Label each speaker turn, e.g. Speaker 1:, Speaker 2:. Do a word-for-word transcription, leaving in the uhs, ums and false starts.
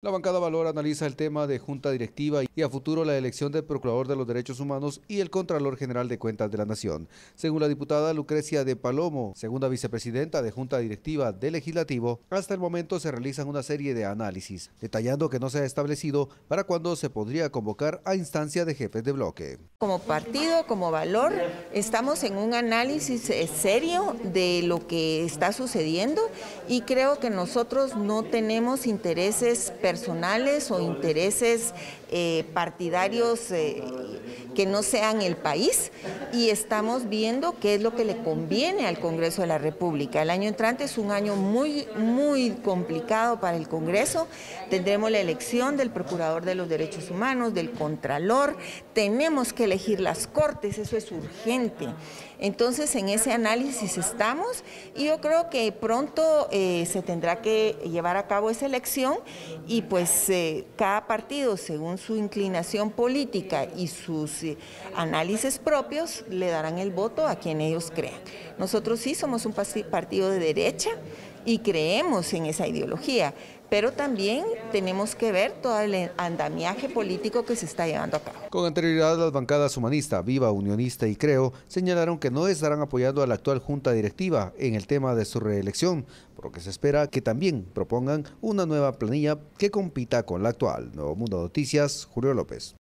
Speaker 1: La bancada Valor analiza el tema de junta directiva y a futuro la elección del Procurador de los Derechos Humanos y el Contralor General de Cuentas de la Nación. Según la diputada Lucrecia de Palomo, segunda vicepresidenta de junta directiva del Legislativo, hasta el momento se realizan una serie de análisis, detallando que no se ha establecido para cuándo se podría convocar a instancia de jefes de bloque.
Speaker 2: Como partido, como Valor, estamos en un análisis serio de lo que está sucediendo y creo que nosotros no tenemos intereses personales personales o intereses eh, partidarios eh, que no sean el país, y estamos viendo qué es lo que le conviene al Congreso de la República. El año entrante es un año muy, muy complicado para el Congreso. Tendremos la elección del Procurador de los Derechos Humanos, del Contralor, tenemos que elegir las Cortes, eso es urgente. Entonces, en ese análisis estamos y yo creo que pronto eh, se tendrá que llevar a cabo esa elección y pues eh, cada partido, según su inclinación política y sus eh, análisis propios, le darán el voto a quien ellos crean. Nosotros sí somos un partido de derecha y creemos en esa ideología, pero también tenemos que ver todo el andamiaje político que se está llevando a cabo.
Speaker 1: Con anterioridad, las bancadas Humanista, Viva, Unionista y Creo señalaron que no estarán apoyando a la actual junta directiva en el tema de su reelección, por lo que se espera que también propongan una nueva planilla que compita con la actual. Nuevo Mundo Noticias, Julio López.